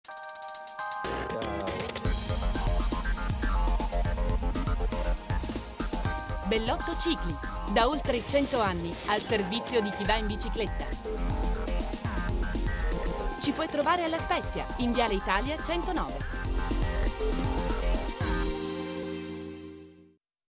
Bellotto Cicli, da oltre 100 anni al servizio di chi va in bicicletta. Ci puoi trovare alla Spezia, in Viale Italia 109.